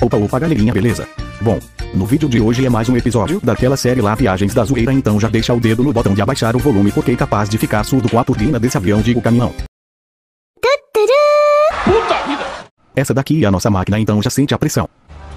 Opa, galerinha, beleza? Bom, no vídeo de hoje é mais um episódio daquela série lá Viagens da Zoeira, então já deixa o dedo no botão de abaixar o volume porque é capaz de ficar surdo com a turbina desse avião, digo caminhão. Puta vida! Essa daqui é a nossa máquina, então já sente a pressão.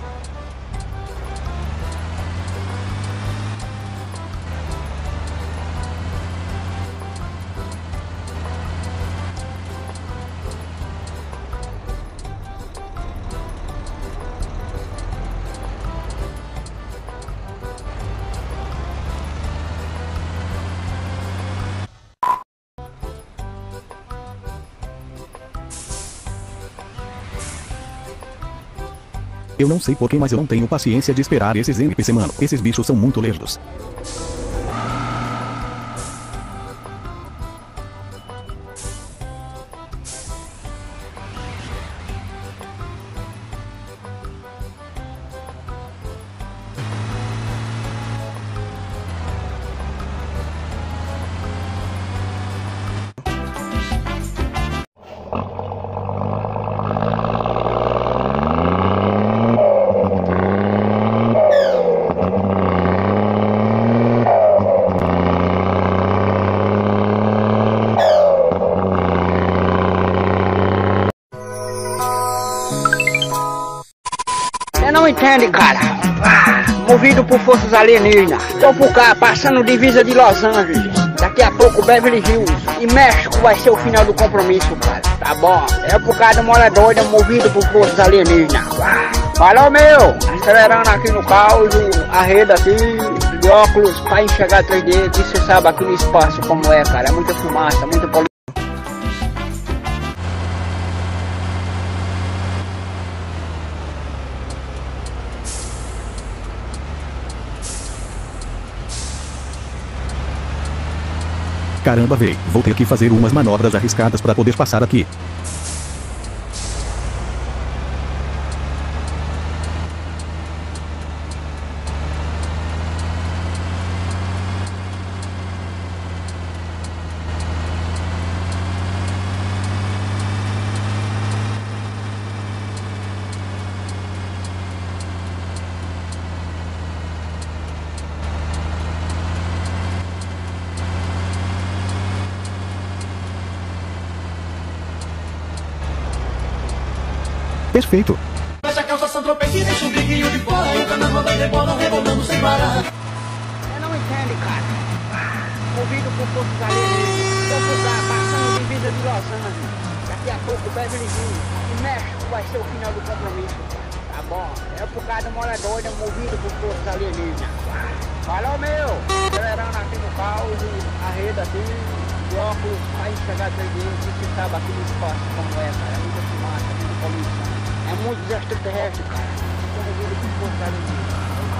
Eu não sei porquê, mas eu não tenho paciência de esperar esses NPC, mano. Esses bichos são muito lerdos. Você não entende, cara. Movido por forças alienígenas. Tô por cá, passando divisa de Los Angeles. Daqui a pouco Beverly Hills. E México vai ser o final do compromisso, cara. Tá bom. É por causa de uma mulher doida movido por forças alienígenas. Falou, meu. Acelerando aqui no caos, a rede aqui, de óculos pra enxergar 3D. Que você sabe aqui no espaço como é, cara. É muita fumaça, muita poluição. Caramba, véi, vou ter que fazer umas manobras arriscadas para poder passar aqui. Perfeito. Fecha a calça, Sandropequim, deixa o briguinho de fora. O carnaval da rebola, rebolando sem parar. Você não entende, cara. Movido por forças alienígenas. Tô por cá, passando divisa de Los Angeles. Daqui a pouco Beverly Hills. E México vai ser o final do compromisso, cara. Tá bom. É por causa de uma mulher doida movido por forças alienígenas. Falou, meu. Acelerando aqui no caos, a rede aqui, de óculos pra enxergar 3D. Que você sabe aqui no espaço como é, cara. É muita fumaça, muita poluição. É muito extraterrestre, cara. Tô movido por forças alienígenas.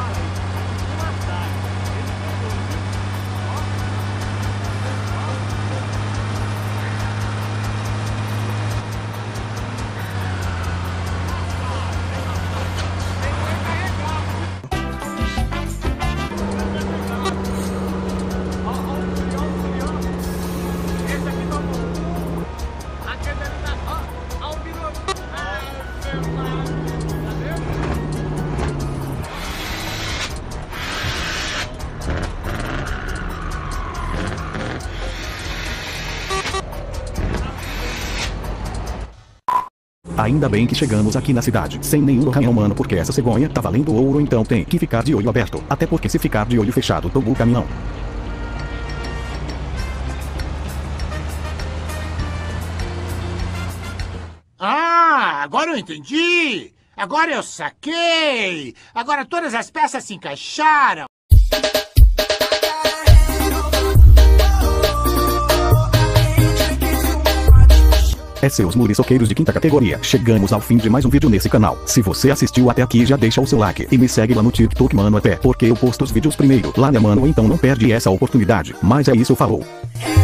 Ainda bem que chegamos aqui na cidade, sem nenhum caminhão, mano, porque essa cegonha tá valendo ouro, então tem que ficar de olho aberto. Até porque se ficar de olho fechado, tomou o caminhão. Ah, agora eu entendi. Agora eu saquei. Agora todas as peças se encaixaram. É seus muriçoqueiros de quinta categoria. Chegamos ao fim de mais um vídeo nesse canal. Se você assistiu até aqui, já deixa o seu like. E me segue lá no TikTok, mano, até porque eu posto os vídeos primeiro. Lá, né, mano, então não perde essa oportunidade. Mas é isso, falou.